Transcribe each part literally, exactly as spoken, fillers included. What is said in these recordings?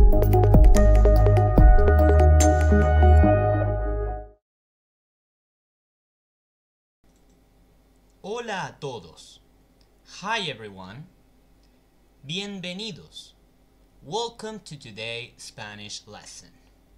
Hola a todos. Hi everyone. Bienvenidos. Welcome to today's Spanish lesson.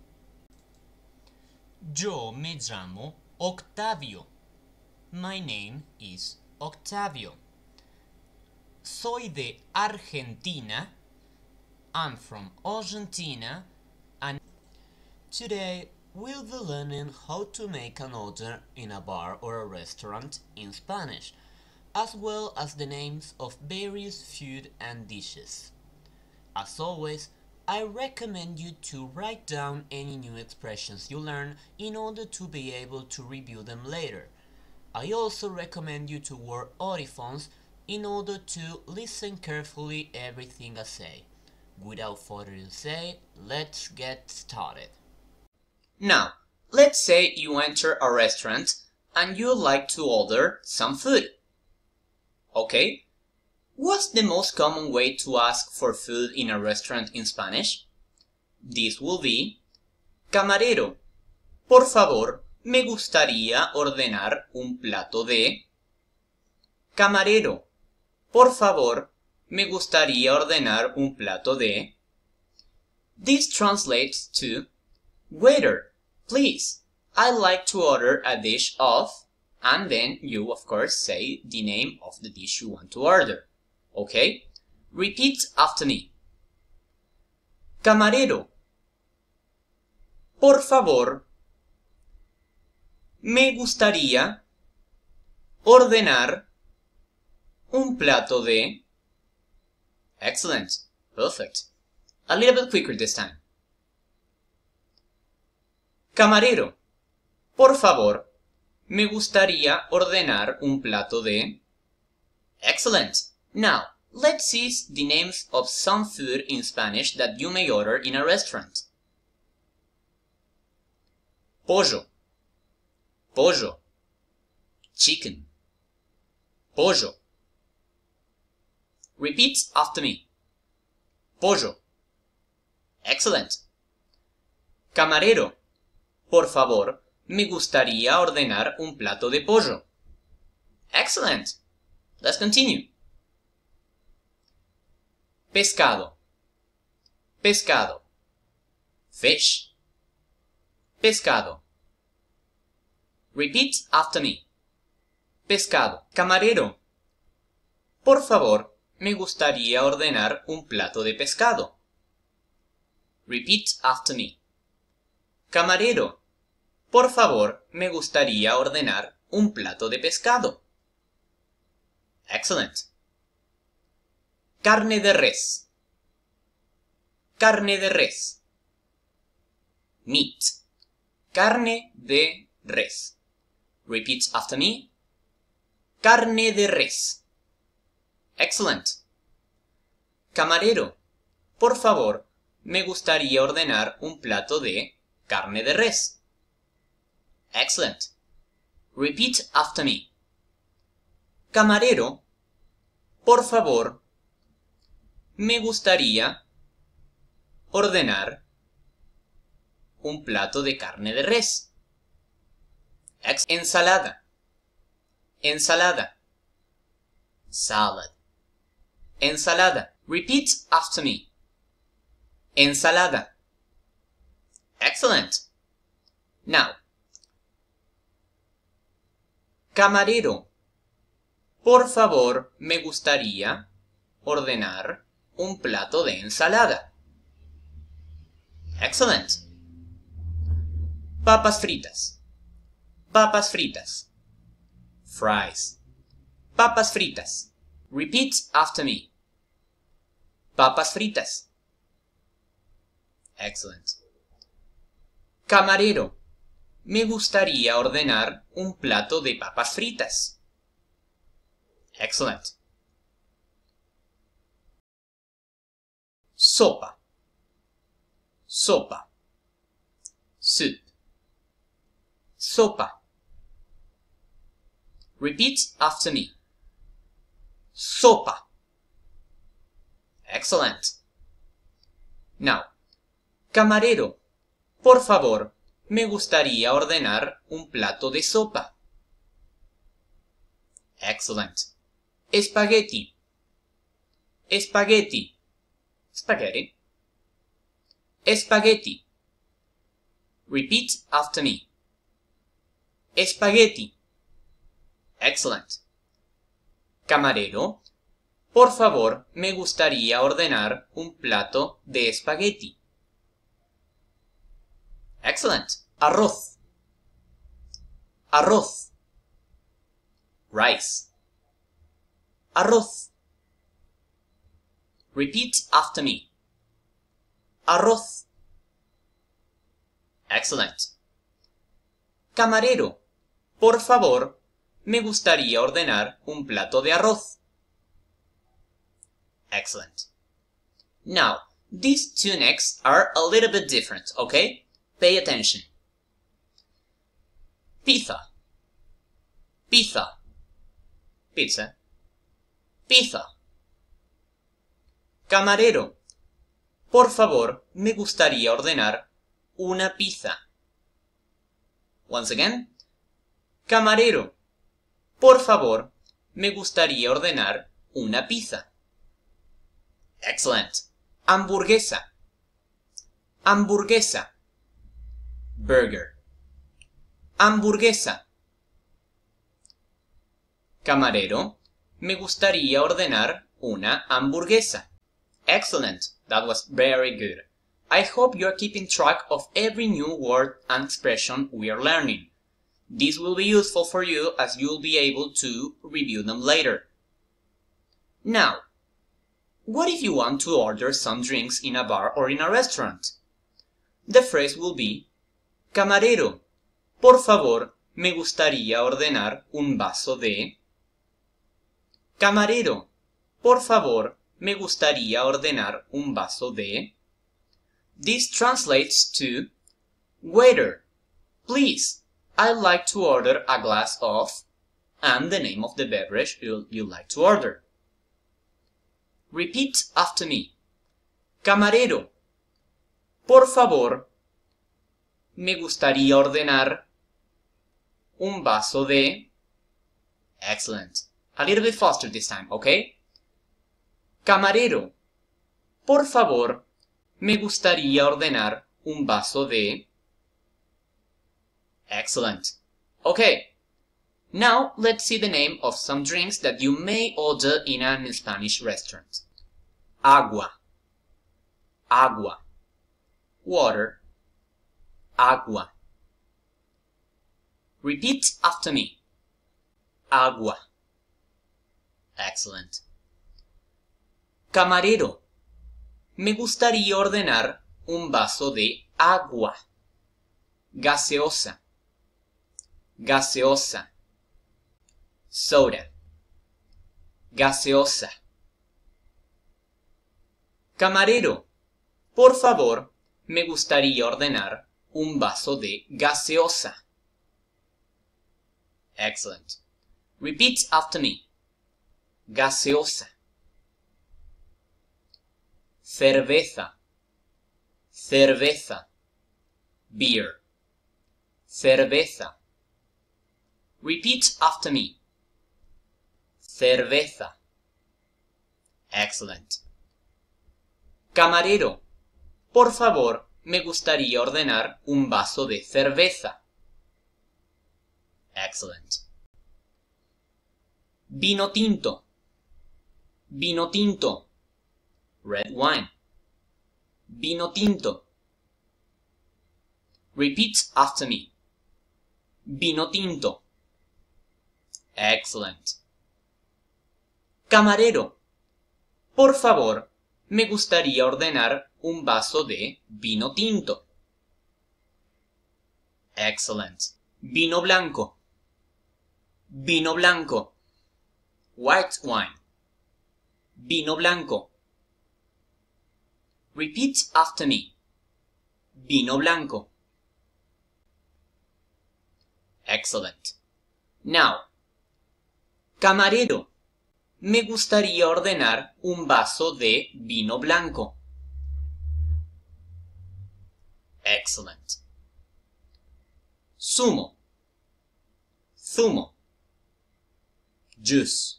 Yo me llamo Octavio. My name is Octavio. Soy de Argentina. I'm from Argentina, and today we'll be learning how to make an order in a bar or a restaurant in Spanish, as well as the names of various food and dishes. As always, I recommend you to write down any new expressions you learn in order to be able to review them later. I also recommend you to wear audiphones in order to listen carefully everything I say. Without further ado, let's get started. Now, let's say you enter a restaurant and you'd like to order some food. Okay? What's the most common way to ask for food in a restaurant in Spanish? This will be: Camarero, por favor, me gustaría ordenar un plato de... Camarero, por favor, me gustaría ordenar un plato de... This translates to: Waiter, please, I'd like to order a dish of... And then you, of course, say the name of the dish you want to order. Okay? Repeat after me. Camarero, por favor, me gustaría ordenar un plato de... Excellent. Perfect. A little bit quicker this time. Camarero, por favor, me gustaría ordenar un plato de... Excellent. Now, let's see the names of some food in Spanish that you may order in a restaurant. Pollo, pollo. Chicken, pollo. Repeat after me. Pollo. Excellent. Camarero, por favor, me gustaría ordenar un plato de pollo. Excellent. Let's continue. Pescado, pescado. Fish, pescado. Repeat after me. Pescado. Camarero, por favor, me gustaría ordenar un plato de pescado. Repeat after me. Camarero, por favor, me gustaría ordenar un plato de pescado. Excellent. Carne de res, carne de res. Meat, carne de res. Repeat after me. Carne de res. Excellent. Camarero, por favor, me gustaría ordenar un plato de carne de res. Excellent. Repeat after me. Camarero, por favor, me gustaría ordenar un plato de carne de res. Ex ensalada, ensalada. Salad, ensalada. Repeat after me. Ensalada. Excellent. Now, camarero, por favor, me gustaría ordenar un plato de ensalada. Excellent. Papas fritas, papas fritas. Fries, papas fritas. Repeat after me. Papas fritas. Excellent. Camarero, me gustaría ordenar un plato de papas fritas. Excellent. Sopa, sopa. Soup, sopa. Repeat after me. Sopa. Excellent. Now, Camarero, por favor, me gustaría ordenar un plato de sopa. Excellent. Spaghetti. Spaghetti. Spaghetti. Spaghetti. Repeat after me. Spaghetti. Excellent. Camarero, por favor, me gustaría ordenar un plato de espagueti. Excellent. Arroz. Arroz. Rice. Arroz. Repeat after me. Arroz. Excellent. Camarero, por favor, me gustaría ordenar un plato de arroz. Excellent. Now, these two next are a little bit different, okay? Pay attention. Pizza. Pizza. Pizza. Pizza. Camarero, por favor, me gustaría ordenar una pizza. Once again. Camarero, por favor, me gustaría ordenar una pizza. Excellent. Hamburguesa. Hamburguesa. Burger. Hamburguesa. Camarero, me gustaría ordenar una hamburguesa. Excellent. That was very good. I hope you are keeping track of every new word and expression we are learning. This will be useful for you as you will be able to review them later. Now, what if you want to order some drinks in a bar or in a restaurant? The phrase will be, Camarero, por favor, me gustaría ordenar un vaso de... Camarero, por favor, me gustaría ordenar un vaso de... This translates to, Waiter, please, I'd like to order a glass of... and the name of the beverage you'd, you'd like to order. Repeat after me. Camarero, por favor, me gustaría ordenar un vaso de... Excellent. A little bit faster this time, okay? Camarero, por favor, me gustaría ordenar un vaso de... Excellent. Okay. Now, let's see the name of some drinks that you may order in an Spanish restaurant. Agua. Agua. Water. Agua. Repeat after me. Agua. Excellent. Camarero, me gustaría ordenar un vaso de agua. Gaseosa. Gaseosa. Soda. Gaseosa. Camarero, por favor, me gustaría ordenar un vaso de gaseosa. Excellent. Repeat after me. Gaseosa. Cerveza. Cerveza. Beer. Cerveza. Repeat after me. Cerveza. Excellent. Camarero, por favor, me gustaría ordenar un vaso de cerveza. Excellent. Vino tinto. Vino tinto. Red wine. Vino tinto. Repeat after me. Vino tinto. Excellent. Camarero, por favor, me gustaría ordenar un vaso de vino tinto. Excellent. Vino blanco. Vino blanco. White wine. Vino blanco. Repeat after me. Vino blanco. Excellent. Now, camarero, me gustaría ordenar un vaso de vino blanco. Excellent. Zumo, zumo. Juice,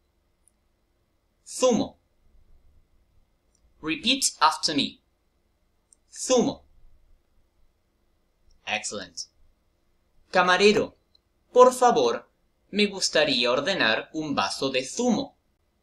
zumo. Repeat after me. Zumo. Excellent. Camarero, por favor, me gustaría ordenar un vaso de zumo.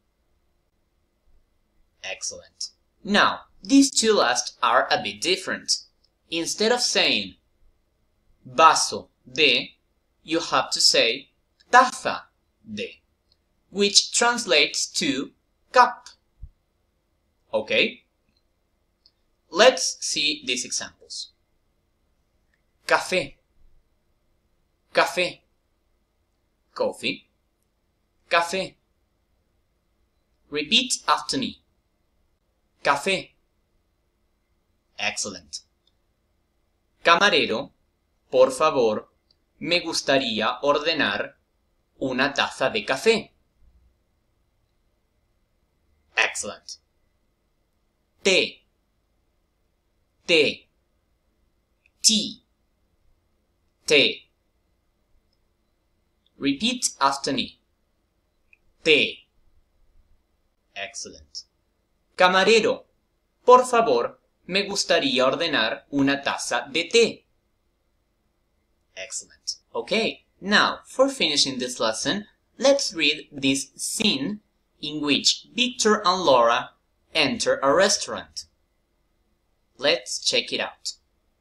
Excellent. Now, these two last are a bit different. Instead of saying vaso de, you have to say taza de, which translates to cup. Okay? Let's see these examples. Café, café. Coffee, café. Repeat after me. Café. Excellent. Camarero, por favor, me gustaría ordenar una taza de café. Excellent. Té, té. Tea, té. Repeat after me. Té. Excellent. Camarero, por favor, me gustaría ordenar una taza de té. Excellent. Okay, now, for finishing this lesson, let's read this scene in which Victor and Laura enter a restaurant. Let's check it out.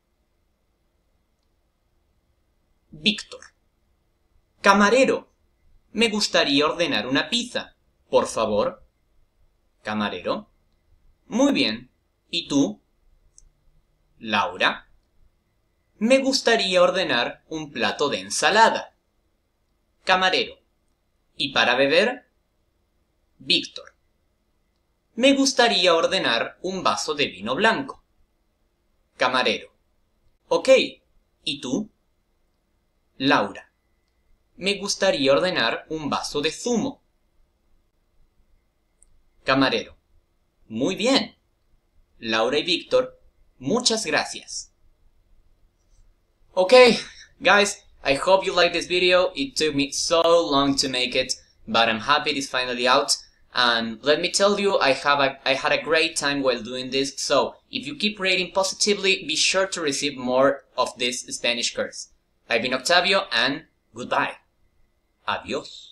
Victor. Camarero, me gustaría ordenar una pizza, por favor. Camarero. Muy bien. ¿Y tú? Laura. Me gustaría ordenar un plato de ensalada. Camarero. ¿Y para beber? Víctor. Me gustaría ordenar un vaso de vino blanco. Camarero. Ok. ¿Y tú? Laura. Me gustaría ordenar un vaso de zumo. Camarero. Muy bien. Laura y Víctor, muchas gracias. Okay, guys, I hope you liked this video. It took me so long to make it, but I'm happy it's finally out. And let me tell you, I have a, I had a great time while doing this, so if you keep rating positively, be sure to receive more of this Spanish course. I've been Octavio, and goodbye. Adiós.